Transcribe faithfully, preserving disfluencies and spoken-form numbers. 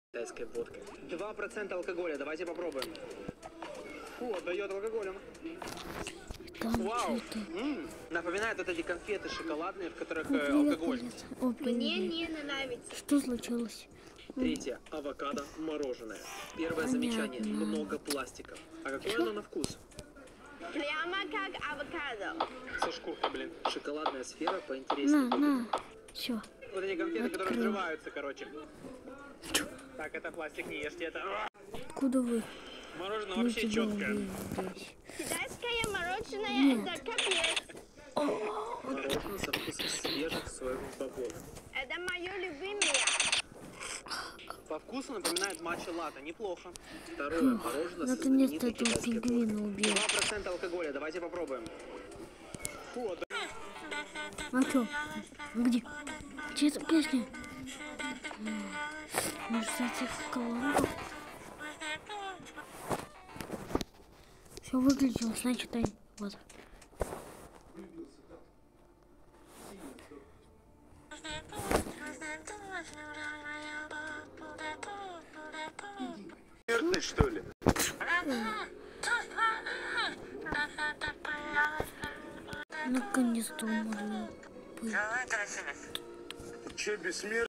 Китайской водкой. два процента алкоголя, давайте попробуем. Фу, отдает алкоголем. Там Вау! М-м, напоминает вот эти конфеты шоколадные, в которых э, алкоголь. О, Мне не нравится. Что случилось? Третье. Авокадо мороженое. Первое Понятно. замечание. Много пластика. А какое Чё? оно на вкус? Прямо как авокадо. Со шкуркой, блин. Шоколадная сфера поинтереснее. На, на. Все. Вот эти конфеты, Открыл. которые взрываются, короче. Так, это пластик, не ешьте это. Откуда вы? Мороженое Мы вообще тебя четкое. убили здесь. Китайское мороженое Нет. это капец. Мороженое со вкусом свежих соевых бобов. Это мое любимое. По вкусу напоминает матча латте. Неплохо. Второе. Мороженое со Наконец-то знаменитой этого китайской водкой. пингвина убил. два процента алкоголя, давайте попробуем. Фу, да. А чё? Где? Где эта песня? Может, зайти в колонку? Все выглядело, значит, они... Вот. Смертный, что ли? Наконец-то можно. Че, бессмертный?